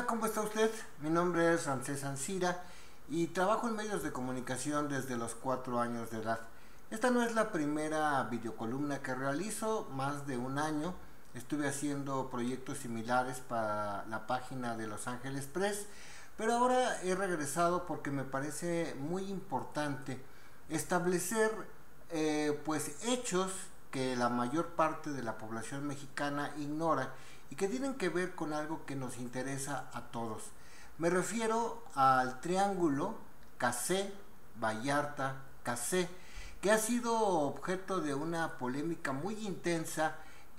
Hola, ¿cómo está usted? Mi nombre es Ramsés Ancira y trabajo en medios de comunicación desde los 4 años de edad. Esta no es la primera videocolumna que realizo, más de un año estuve haciendo proyectos similares para la página de Los Ángeles Press, pero ahora he regresado porque me parece muy importante establecer hechos que la mayor parte de la población mexicana ignora y que tienen que ver con algo que nos interesa a todos. Me refiero al triángulo Cassé, Vallarta, Cassé, que ha sido objeto de una polémica muy intensa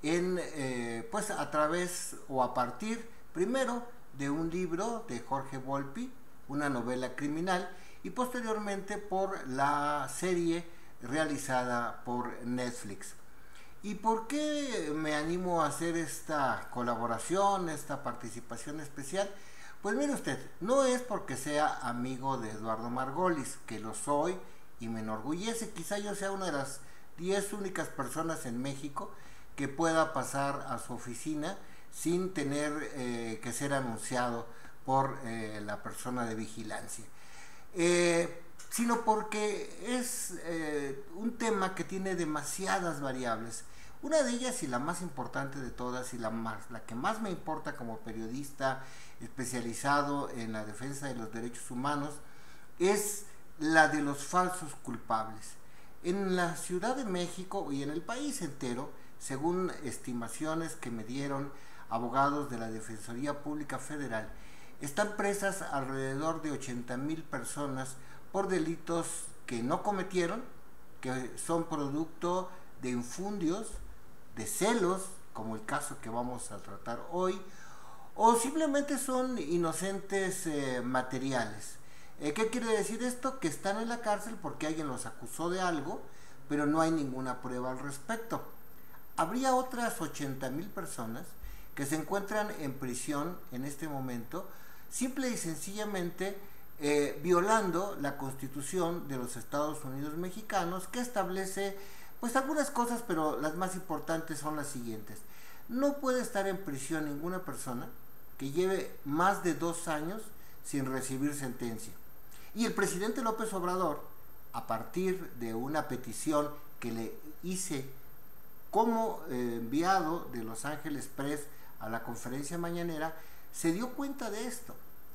a través o a partir primero de un libro de Jorge Volpi, una novela criminal, y posteriormente por la serie realizada por Netflix. ¿Y por qué me animo a hacer esta colaboración, esta participación especial? Pues mire usted, no es porque sea amigo de Eduardo Margolis, que lo soy y me enorgullece. Quizá yo sea una de las 10 únicas personas en México que pueda pasar a su oficina sin tener que ser anunciado por la persona de vigilancia. Sino porque es un tema que tiene demasiadas variables. Una de ellas, y la más importante de todas, y la que más me importa como periodista especializado en la defensa de los derechos humanos, es la de los falsos culpables. En la Ciudad de México y en el país entero, según estimaciones que me dieron abogados de la Defensoría Pública Federal, están presas alrededor de 80,000 personas por delitos que no cometieron, que son producto de infundios, de celos, como el caso que vamos a tratar hoy, o simplemente son inocentes materiales. ¿Qué quiere decir esto? Que están en la cárcel porque alguien los acusó de algo, pero no hay ninguna prueba al respecto. Habría otras 80,000 personas que se encuentran en prisión en este momento, simple y sencillamente violando la Constitución de los Estados Unidos mexicanos, que establece pues algunas cosas, pero las más importantes son las siguientes. No puede estar en prisión ninguna persona que lleve más de 2 años sin recibir sentencia. Y el presidente López Obrador, a partir de una petición que le hice como enviado de Los Ángeles Press a la conferencia mañanera, se dio cuenta de esto.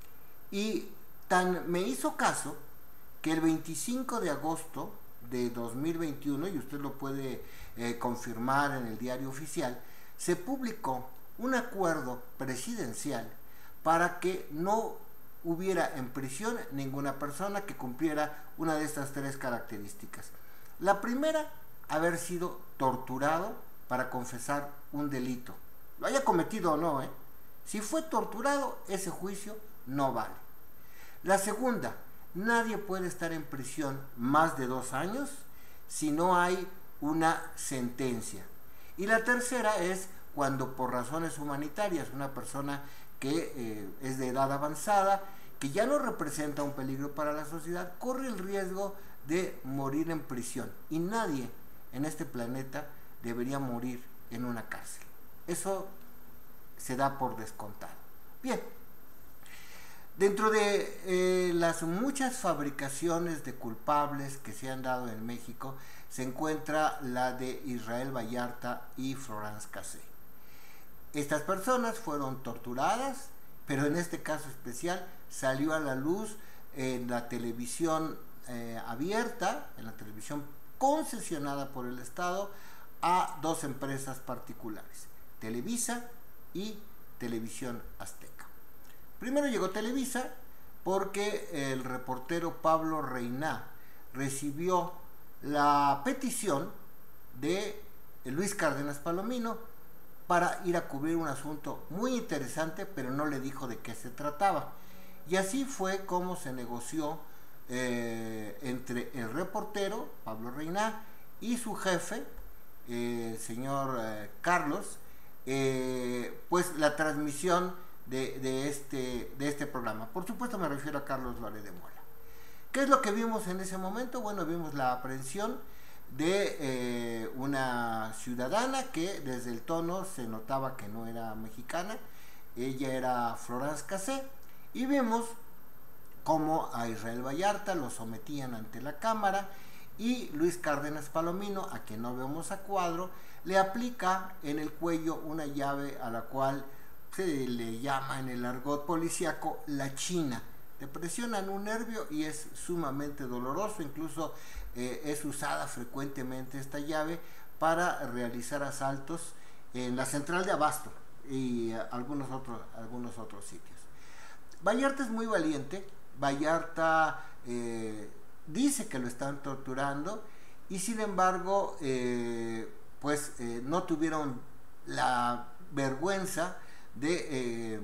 Y tan me hizo caso que el 25 de agosto de 2021, y usted lo puede confirmar en el diario oficial, se publicó un acuerdo presidencial para que no hubiera en prisión ninguna persona que cumpliera una de estas 3 características. La primera, haber sido torturado para confesar un delito, lo haya cometido o no, Si fue torturado, ese juicio no vale. La segunda, nadie puede estar en prisión más de 2 años si no hay una sentencia. Y la tercera es cuando por razones humanitarias una persona que es de edad avanzada, que ya no representa un peligro para la sociedad, corre el riesgo de morir en prisión. Y nadie en este planeta debería morir en una cárcel. Eso se da por descontado. Bien. Dentro de las muchas fabricaciones de culpables que se han dado en México, se encuentra la de Israel Vallarta y Florence Cassé. Estas personas fueron torturadas, pero en este caso especial salió a la luz en la televisión abierta, en la televisión concesionada por el Estado, a 2 empresas particulares, Televisa y Televisión Azteca. Primero llegó Televisa porque el reportero Pablo Reina recibió la petición de Luis Cárdenas Palomino para ir a cubrir un asunto muy interesante, pero no le dijo de qué se trataba. Y así fue como se negoció entre el reportero Pablo Reina y su jefe, el señor Carlos, pues la transmisión de este programa. Por supuesto me refiero a Carlos Loret de Mola. ¿Qué es lo que vimos en ese momento? Bueno, vimos la aprehensión de una ciudadana que desde el tono se notaba que no era mexicana, ella era Florence Cassé, y vemos cómo a Israel Vallarta lo sometían ante la cámara y Luis Cárdenas Palomino, a quien no vemos a cuadro, le aplica en el cuello una llave a la cual se le llama en el argot policíaco la china. Te presionan un nervio y es sumamente doloroso, incluso es usada frecuentemente esta llave para realizar asaltos en la central de Abasto y algunos otros sitios. Vallarta es muy valiente. Vallarta dice que lo están torturando y sin embargo no tuvieron la vergüenza de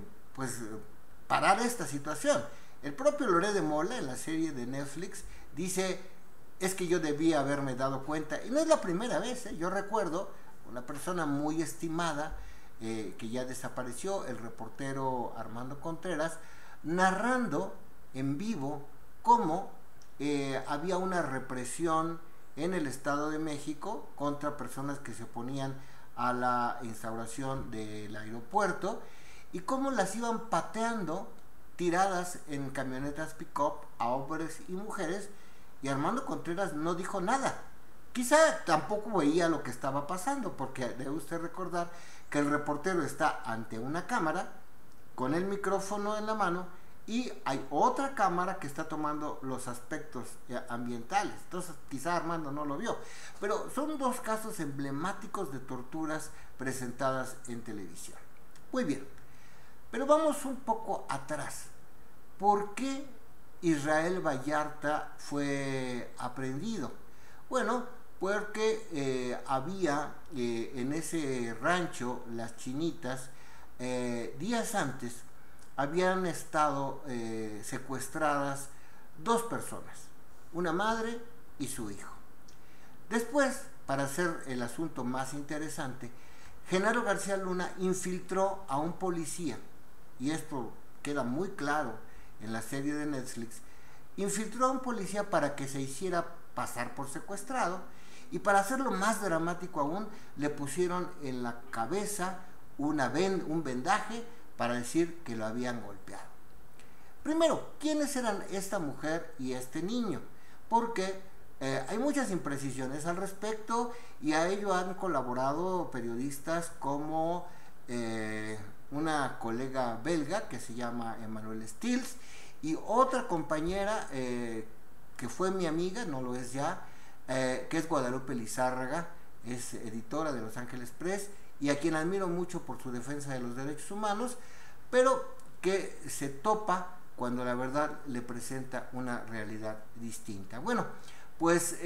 parar esta situación. El propio Loret de Mola, en la serie de Netflix, dice: es que yo debía haberme dado cuenta, y no es la primera vez. Yo recuerdo una persona muy estimada que ya desapareció, el reportero Armando Contreras, narrando en vivo cómo había una represión en el Estado de México contra personas que se oponían a la instauración del aeropuerto y cómo las iban pateando tiradas en camionetas pick-up a hombres y mujeres, y Armando Contreras no dijo nada. Quizá tampoco veía lo que estaba pasando, porque debe usted recordar que el reportero está ante una cámara con el micrófono en la mano y hay otra cámara que está tomando los aspectos ambientales. Entonces quizá Armando no lo vio, pero son dos casos emblemáticos de torturas presentadas en televisión. Muy bien, pero vamos un poco atrás. ¿Por qué Israel Vallarta fue aprehendido? Bueno, porque había en ese rancho Las Chinitas, días antes habían estado secuestradas dos personas, una madre y su hijo. Después, para hacer el asunto más interesante, Genaro García Luna infiltró a un policía, y esto queda muy claro en la serie de Netflix. Infiltró a un policía para que se hiciera pasar por secuestrado, y para hacerlo más dramático aún, le pusieron en la cabeza un vendaje para decir que lo habían golpeado. Primero, ¿quiénes eran esta mujer y este niño? Porque hay muchas imprecisiones al respecto, y a ello han colaborado periodistas como una colega belga que se llama Emmanuel Stills, y otra compañera que fue mi amiga, no lo es ya, que es Guadalupe Lizárraga, es editora de Los Ángeles Press, y a quien admiro mucho por su defensa de los derechos humanos, pero que se topa cuando la verdad le presenta una realidad distinta. Bueno, pues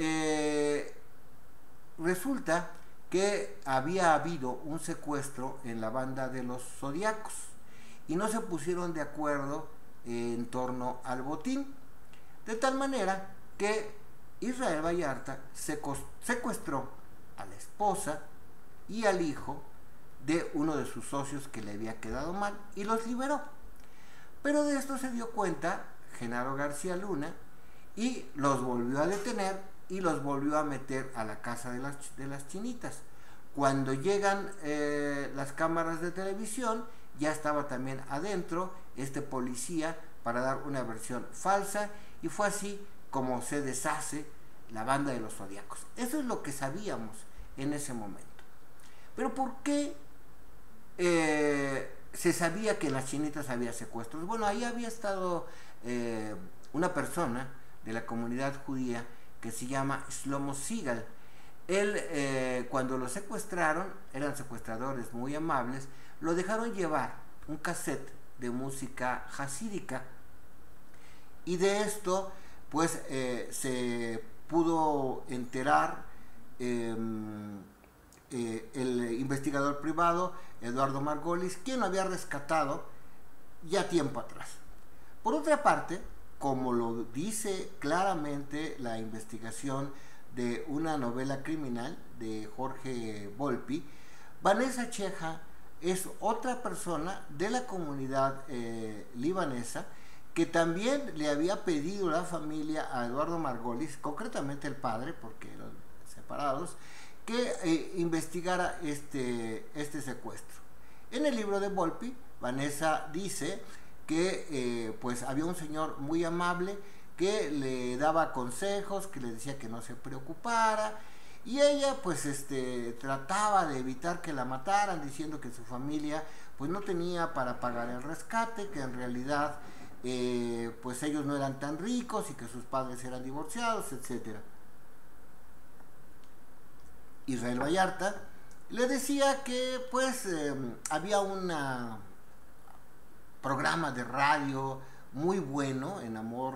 resulta que había habido un secuestro en la banda de los Zodiacos y no se pusieron de acuerdo en torno al botín, de tal manera que Israel Vallarta secuestró a la esposa y al hijo de uno de sus socios que le había quedado mal y los liberó. Pero de esto se dio cuenta Genaro García Luna y los volvió a detener y los volvió a meter a la casa de las Chinitas. Cuando llegan las cámaras de televisión, ya estaba también adentro este policía para dar una versión falsa, y fue así como se deshace la banda de los Zodiacos. Eso es lo que sabíamos en ese momento. Pero ¿por qué se sabía que en las Chinitas había secuestros? Bueno, ahí había estado una persona de la comunidad judía que se llama Shlomo Sigal. Él, cuando lo secuestraron, eran secuestradores muy amables, lo dejaron llevar un cassette de música hasídica, y de esto pues se pudo enterar el investigador privado Eduardo Margolis, quien lo había rescatado ya tiempo atrás. Por otra parte, como lo dice claramente la investigación de una novela criminal de Jorge Volpi, Vanessa Cheja es otra persona de la comunidad libanesa que también le había pedido la familia a Eduardo Margolis, concretamente el padre, porque eran separados, que investigara este secuestro. En el libro de Volpi Vanessa dice que pues había un señor muy amable que le daba consejos, que le decía que no se preocupara, y ella pues trataba de evitar que la mataran, diciendo que su familia pues no tenía para pagar el rescate, que en realidad pues ellos no eran tan ricos y que sus padres eran divorciados, etcétera. Israel Vallarta le decía que pues había un programa de radio muy bueno en Amor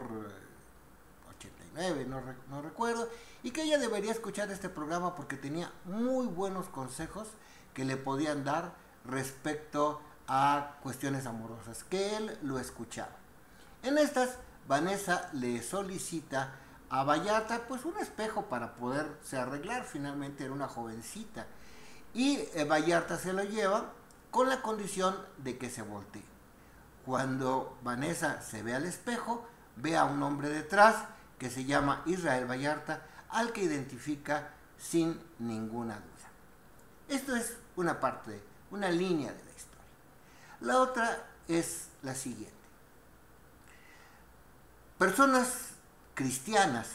89, no recuerdo, y que ella debería escuchar este programa porque tenía muy buenos consejos que le podían dar respecto a cuestiones amorosas, que él lo escuchaba. En estas, Vanessa le solicita a Vallarta pues un espejo para poderse arreglar. Finalmente era una jovencita, y Vallarta se lo lleva con la condición de que se voltee. Cuando Vanessa se ve al espejo, ve a un hombre detrás que se llama Israel Vallarta, al que identifica sin ninguna duda. Esto es una parte, una línea de la historia. La otra es la siguiente. Personas cristianas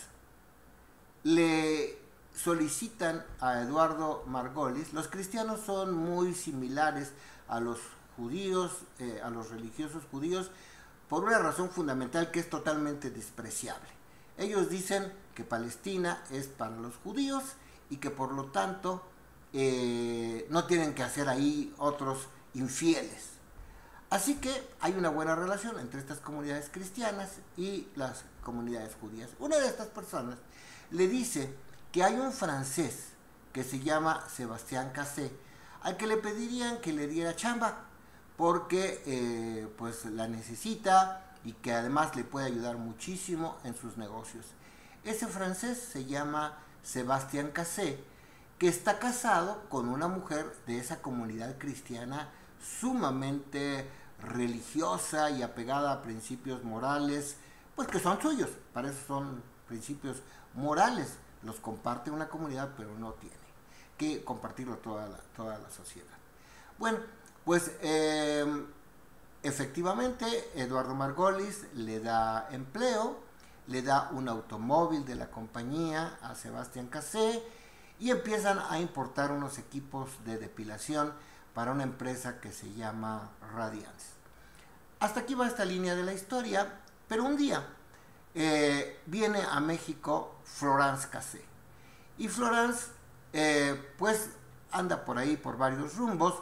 le solicitan a Eduardo Margolis. Los cristianos son muy similares a los judíos, a los religiosos judíos, por una razón fundamental que es totalmente despreciable. Ellos dicen que Palestina es para los judíos y que por lo tanto no tienen que hacer ahí otros infieles. Así que hay una buena relación entre estas comunidades cristianas y las comunidades judías. Una de estas personas le dice que hay un francés que se llama Sebastián Cassé, al que le pedirían que le diera chamba, porque pues la necesita y que además le puede ayudar muchísimo en sus negocios. Ese francés se llama Sebastián Cassé, que está casado con una mujer de esa comunidad cristiana sumamente religiosa y apegada a principios morales, pues que son suyos. Para eso son principios morales. Los comparte una comunidad, pero no tiene que compartirlo toda la sociedad. Bueno, pues efectivamente Eduardo Margolis le da empleo, le da un automóvil de la compañía a Sebastián Cassé, y empiezan a importar unos equipos de depilación para una empresa que se llama Radiance. Hasta aquí va esta línea de la historia, pero un día viene a México Florence Cassé, y Florence pues anda por ahí por varios rumbos,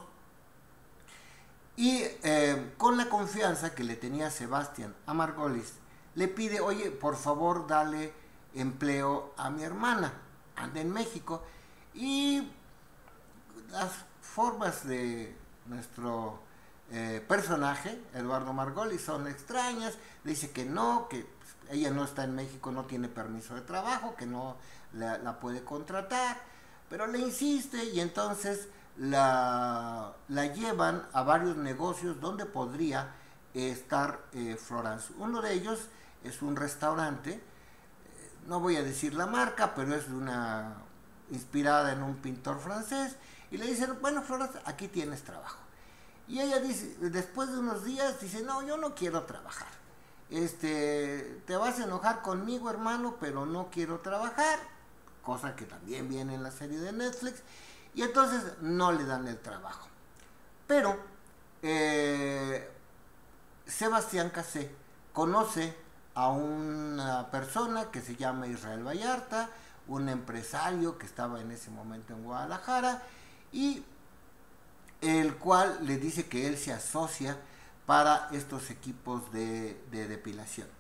y con la confianza que le tenía Sebastián a Margolis, le pide: oye, por favor dale empleo a mi hermana, anda en México. Y las formas de nuestro personaje, Eduardo Margolis, son extrañas. Le dice que no, que ella no está en México, no tiene permiso de trabajo, que no la puede contratar, pero le insiste, y entonces la llevan a varios negocios donde podría estar Florence. Uno de ellos es un restaurante, no voy a decir la marca, pero es inspirada en un pintor francés, y le dicen: bueno, Florence, aquí tienes trabajo. Y ella dice, después de unos días, dice: no, yo no quiero trabajar. Te vas a enojar conmigo, hermano, pero no quiero trabajar, cosa que también viene en la serie de Netflix, y entonces no le dan el trabajo. Pero Sebastián Cassé conoce a una persona que se llama Israel Vallarta, un empresario que estaba en ese momento en Guadalajara, y el cual le dice que él se asocia para estos equipos de depilación.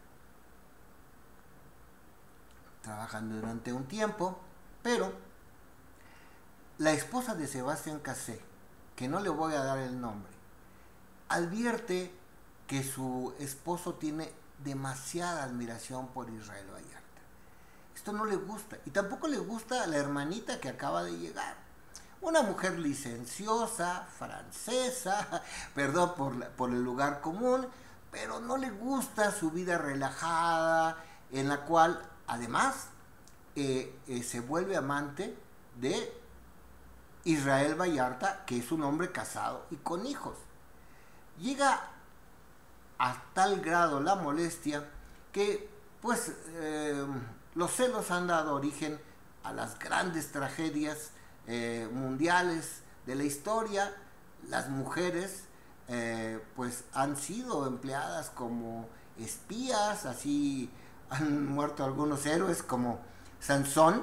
Trabajan durante un tiempo, pero la esposa de Sebastián Cassé, que no le voy a dar el nombre, advierte que su esposo tiene demasiada admiración por Israel Vallarta. Esto no le gusta, y tampoco le gusta a la hermanita que acaba de llegar. Una mujer licenciosa, francesa, perdón por el lugar común, pero no le gusta su vida relajada, en la cual además se vuelve amante de Israel Vallarta, que es un hombre casado y con hijos. Llega a tal grado la molestia que pues los celos han dado origen a las grandes tragedias mundiales de la historia. Las mujeres pues han sido empleadas como espías, así han muerto algunos héroes como Sansón,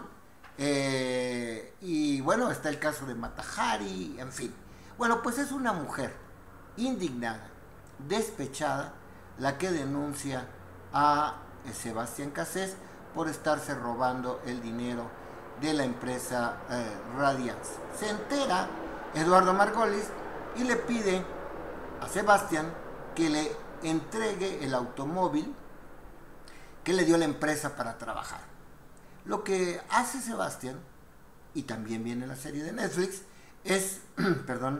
y bueno, está el caso de Mata Hari, en fin. Bueno, pues es una mujer indignada, despechada, la que denuncia a Sebastián Cassés por estarse robando el dinero de la empresa Radiance. Se entera Eduardo Margolis y le pide a Sebastián que le entregue el automóvil que le dio la empresa para trabajar. Lo que hace Sebastián, y también viene la serie de Netflix, es, perdón,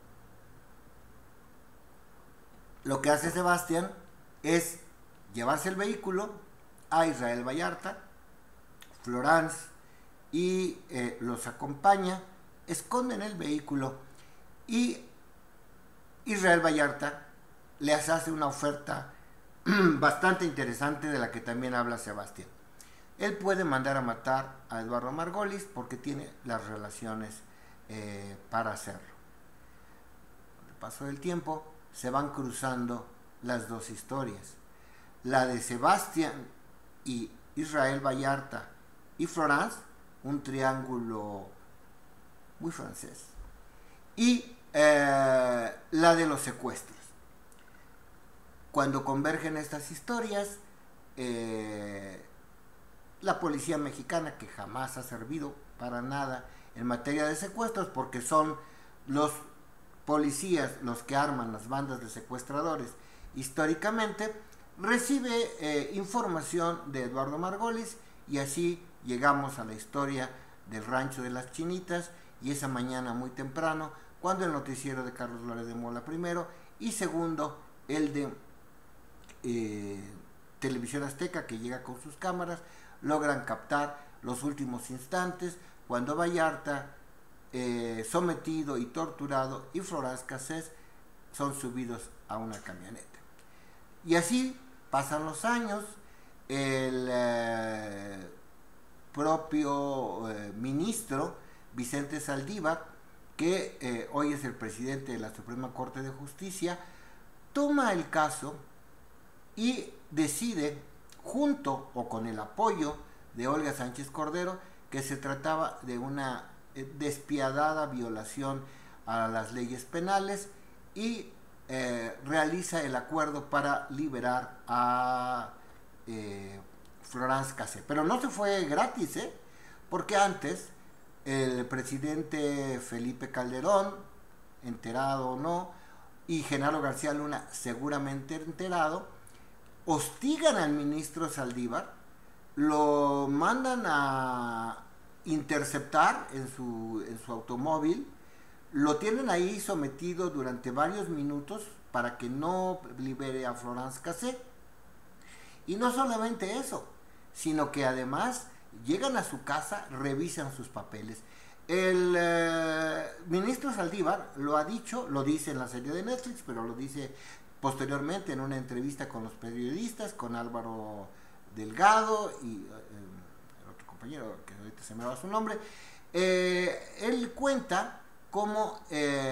lo que hace Sebastián es llevarse el vehículo a Israel Vallarta, Florence, y los acompaña, esconden el vehículo y Israel Vallarta les hace una oferta bastante interesante de la que también habla Sebastián. Él puede mandar a matar a Eduardo Margolis porque tiene las relaciones para hacerlo. Con el paso del tiempo se van cruzando las dos historias. La de Sebastián y Israel Vallarta y Florence, un triángulo muy francés. Y la de los secuestros. Cuando convergen estas historias, la policía mexicana, que jamás ha servido para nada en materia de secuestros, porque son los policías los que arman las bandas de secuestradores históricamente, recibe información de Eduardo Margolis, y así llegamos a la historia del Rancho de las Chinitas y esa mañana muy temprano, cuando el noticiero de Carlos Loret de Mola primero y segundo el de Televisión Azteca, que llega con sus cámaras, logran captar los últimos instantes cuando Vallarta, sometido y torturado, y Florence Cassés son subidos a una camioneta. Y así pasan los años. El propio ministro Vicente Saldívar, que hoy es el presidente de la Suprema Corte de Justicia, toma el caso y decide, junto o con el apoyo de Olga Sánchez Cordero, que se trataba de una despiadada violación a las leyes penales, y realiza el acuerdo para liberar a Florence Cassés. Pero no se fue gratis, porque antes el presidente Felipe Calderón, enterado o no, y Genaro García Luna, seguramente enterado, hostigan al ministro Saldívar, lo mandan a interceptar en su automóvil, lo tienen ahí sometido durante varios minutos para que no libere a Florence Cassés. Y no solamente eso, sino que además llegan a su casa, revisan sus papeles. El ministro Saldívar lo ha dicho, lo dice en la serie de Netflix, pero lo dice posteriormente en una entrevista con los periodistas, con Álvaro Delgado y el otro compañero, que ahorita se me va su nombre. Él cuenta cómo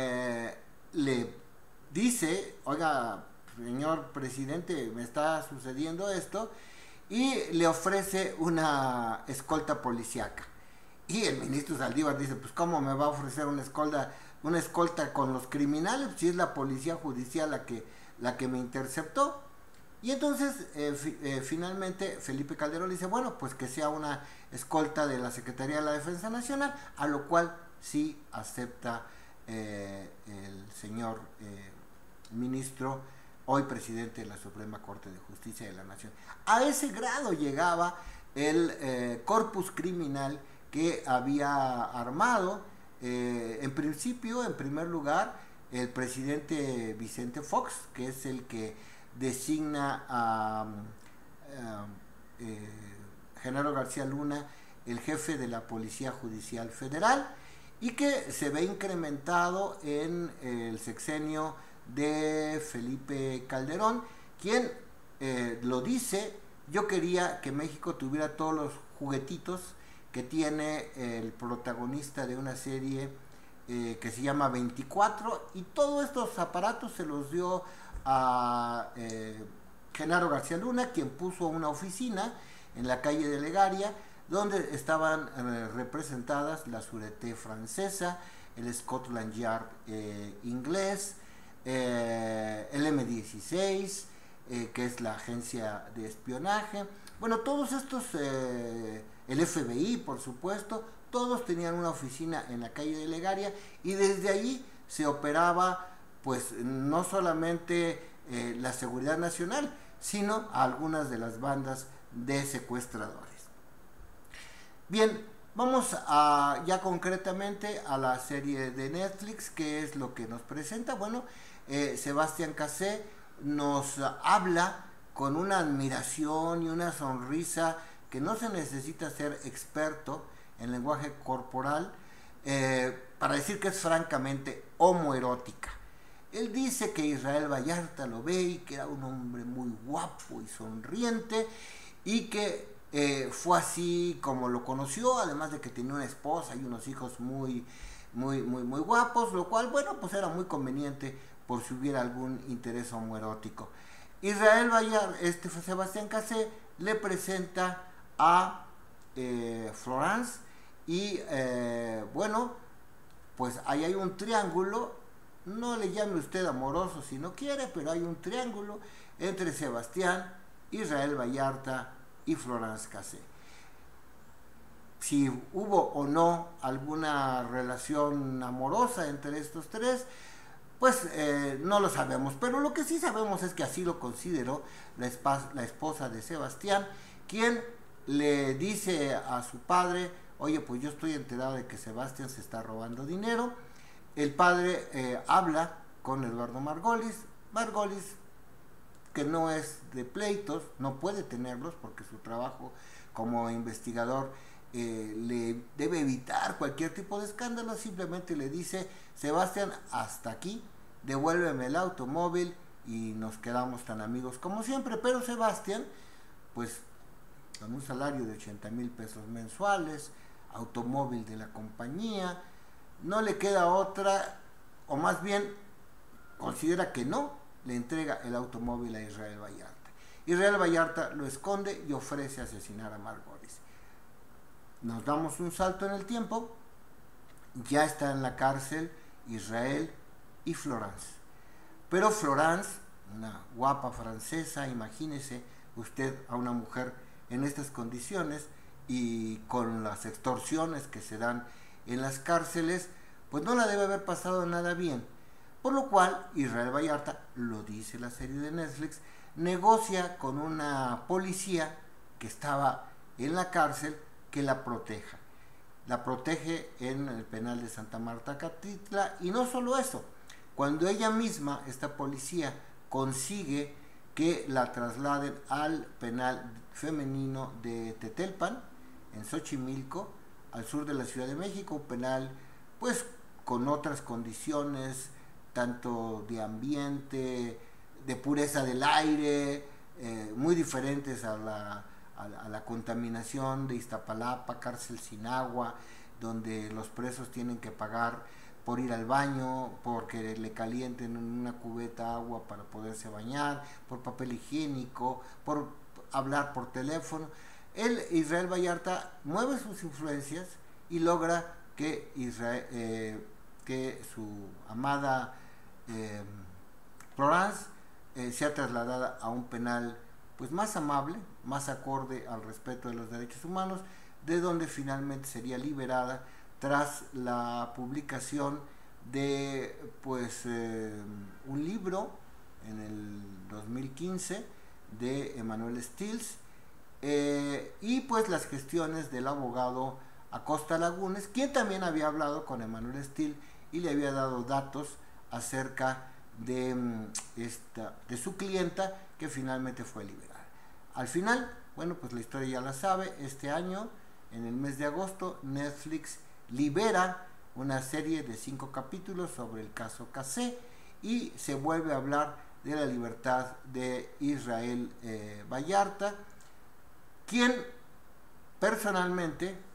le dice: oiga, señor presidente, me está sucediendo esto, y le ofrece una escolta policíaca. Y el ministro Saldívar dice: pues ¿cómo me va a ofrecer una escolta con los criminales? Si es la policía judicial la que me interceptó. Y entonces finalmente Felipe Calderón le dice: bueno, pues que sea una escolta de la Secretaría de la Defensa Nacional, a lo cual sí acepta el señor ministro, hoy presidente de la Suprema Corte de Justicia de la Nación. A ese grado llegaba el corpus criminal que había armado, en principio, en primer lugar, el presidente Vicente Fox, que es el que designa a Genaro García Luna el jefe de la Policía Judicial Federal, y que se ve incrementado en el sexenio de Felipe Calderón, quien lo dice: yo quería que México tuviera todos los juguetitos que tiene el protagonista de una serie que se llama 24, y todos estos aparatos se los dio a Genaro García Luna, quien puso una oficina en la calle de Legaria, donde estaban representadas la Sûreté francesa, el Scotland Yard inglés, el M16, que es la agencia de espionaje. Bueno, todos estos, el FBI, por supuesto, todos tenían una oficina en la calle de Legaria, y desde allí se operaba, pues, no solamente la seguridad nacional, sino a algunas de las bandas de secuestradores. Bien, vamos ya concretamente a la serie de Netflix. ¿Qué es lo que nos presenta? Bueno, Sebastián Cassé nos habla con una admiración y una sonrisa que no se necesita ser experto en lenguaje corporal para decir que es francamente homoerótica. Él dice que Israel Vallarta lo ve y que era un hombre muy guapo y sonriente, y que fue así como lo conoció, además de que tenía una esposa y unos hijos muy guapos, lo cual, bueno, pues era muy conveniente por si hubiera algún interés homoerótico. Israel Vallarta, Sebastián Cassé le presenta a Florence, y bueno, pues ahí hay un triángulo. No le llame usted amoroso si no quiere, pero hay un triángulo entre Sebastián, Israel Vallarta y Florence Cassé. Si hubo o no alguna relación amorosa entre estos tres, pues no lo sabemos, pero lo que sí sabemos es que así lo consideró la esposa de Sebastián, quien le dice a su padre: oye, pues yo estoy enterado de que Sebastián se está robando dinero. El padre habla con Eduardo Margolis, que no es de pleitos, no puede tenerlos porque su trabajo como investigador le debe evitar cualquier tipo de escándalo. Simplemente le dice: Sebastián, hasta aquí, devuélveme el automóvil y nos quedamos tan amigos como siempre. Pero Sebastián, pues con un salario de 80,000 pesos mensuales, automóvil de la compañía, no le queda otra, o más bien considera que no, le entrega el automóvil a Israel Vallarta. Israel Vallarta lo esconde y ofrece asesinar a Margolis. Nos damos un salto en el tiempo, ya está en la cárcel Israel y Florence. Pero Florence, una guapa francesa, imagínese usted a una mujer en estas condiciones y con las extorsiones que se dan en las cárceles, pues no la debe haber pasado nada bien. Por lo cual Israel Vallarta, lo dice la serie de Netflix, negocia con una policía que estaba en la cárcel que la proteja. La protege en el penal de Santa Marta Catitla, y no solo eso, cuando ella misma, esta policía, consigue que la trasladen al penal femenino de Tetelpan, en Xochimilco, al sur de la Ciudad de México, un penal pues con otras condiciones, tanto de ambiente, de pureza del aire, muy diferentes a la contaminación de Iztapalapa, cárcel sin agua, donde los presos tienen que pagar por ir al baño, porque le calienten en una cubeta agua para poderse bañar, por papel higiénico, por hablar por teléfono. Israel Vallarta mueve sus influencias y logra que que su amada Florence sea trasladada a un penal pues más amable, más acorde al respeto de los derechos humanos, de donde finalmente sería liberada tras la publicación de pues un libro en el 2015 de Emanuel Stills, y pues las gestiones del abogado Acosta Lagunes, quien también había hablado con Emanuel Stills y le había dado datos acerca de su clienta, que finalmente fue liberada. Al final, bueno, pues la historia ya la sabe. Este año, en el mes de agosto, Netflix libera una serie de 5 capítulos sobre el caso Cassé, y se vuelve a hablar de la libertad de Israel Vallarta, quien personalmente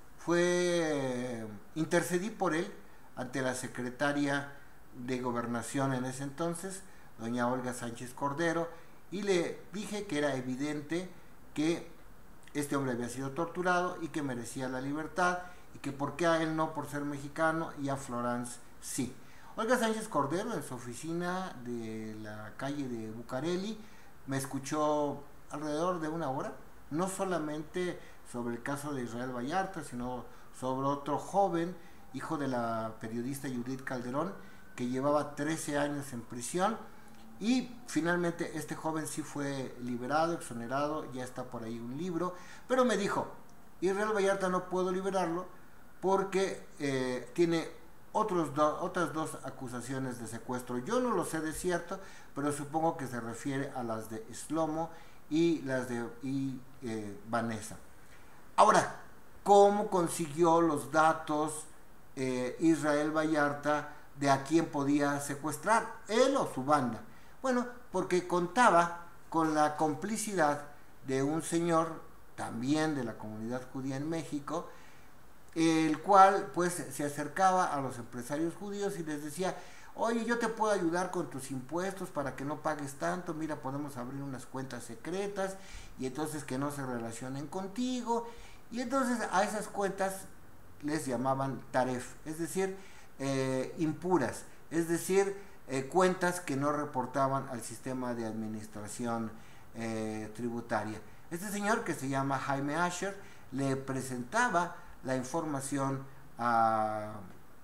intercedí por él ante la secretaria de Gobernación en ese entonces, doña Olga Sánchez Cordero, y le dije que era evidente que este hombre había sido torturado y que merecía la libertad, y que por qué a él no por ser mexicano y a Florence sí. Olga Sánchez Cordero, en su oficina de la calle de Bucareli, me escuchó alrededor de una hora, no solamente sobre el caso de Israel Vallarta, sino sobre otro joven, hijo de la periodista Judith Calderón, que llevaba 13 años en prisión, y finalmente este joven sí fue liberado, exonerado, ya está por ahí un libro, pero me dijo, Israel Vallarta no puedo liberarlo porque tiene otras dos acusaciones de secuestro. Yo no lo sé de cierto, pero supongo que se refiere a las de Shlomo y las de Vanessa. Ahora, ¿cómo consiguió los datos Israel Vallarta de a quién podía secuestrar, él o su banda? Bueno, porque contaba con la complicidad de un señor también de la comunidad judía en México, el cual pues se acercaba a los empresarios judíos y les decía, oye, yo te puedo ayudar con tus impuestos para que no pagues tanto, mira, podemos abrir unas cuentas secretas y entonces que no se relacionen contigo, y entonces a esas cuentas les llamaban taref, es decir, impuras, es decir, cuentas que no reportaban al sistema de administración tributaria. Este señor, que se llama Jaime Asher, le presentaba la información a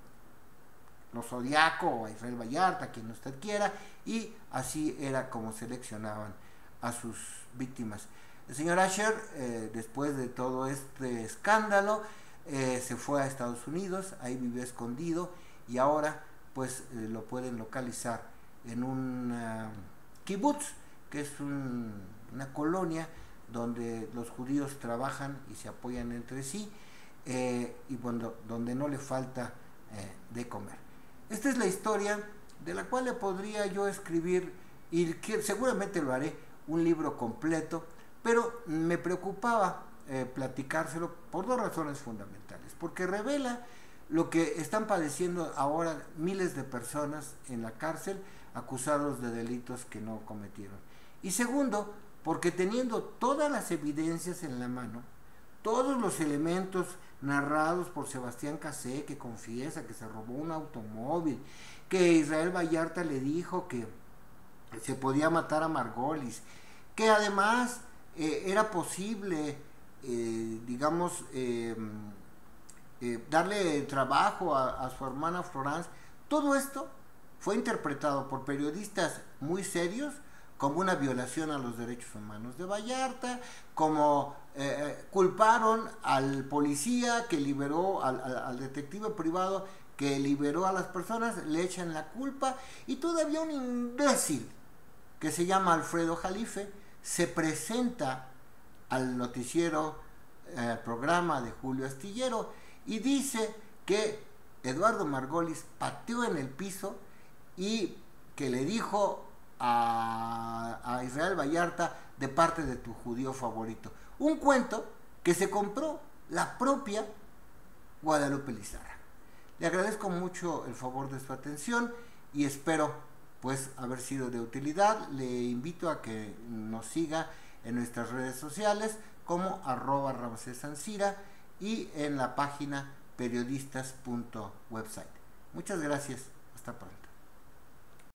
los Zodiaco o a Israel Vallarta, quien usted quiera, y así era como seleccionaban a sus víctimas. El señor Asher, después de todo este escándalo, se fue a Estados Unidos, ahí vivió escondido, y ahora pues lo pueden localizar en un kibutz, que es una colonia donde los judíos trabajan y se apoyan entre sí, y bueno, donde no le falta de comer. Esta es la historia de la cual le podría yo escribir, y que seguramente lo haré, un libro completo, pero me preocupaba platicárselo por dos razones fundamentales, porque revela lo que están padeciendo ahora miles de personas en la cárcel acusados de delitos que no cometieron, y segundo, porque teniendo todas las evidencias en la mano, todos los elementos narrados por Sebastián Cassé, que confiesa que se robó un automóvil, que Israel Vallarta le dijo que se podía matar a Margolis, que además era posible, darle trabajo a su hermana Florence. Todo esto fue interpretado por periodistas muy serios como una violación a los derechos humanos de Vallarta, como culparon al policía que liberó, al detective privado que liberó a las personas, le echan la culpa, y todavía un imbécil que se llama Alfredo Jalife se presenta al noticiero, programa de Julio Astillero, y dice que Eduardo Margolis pateó en el piso y que le dijo a Israel Vallarta de parte de tu judío favorito. Un cuento que se compró la propia Guadalupe Lizarra. Le agradezco mucho el favor de su atención y espero pues haber sido de utilidad. Le invito a que nos siga en nuestras redes sociales como @RamsesAnsira y en la página periodistas.website. Muchas gracias, hasta pronto.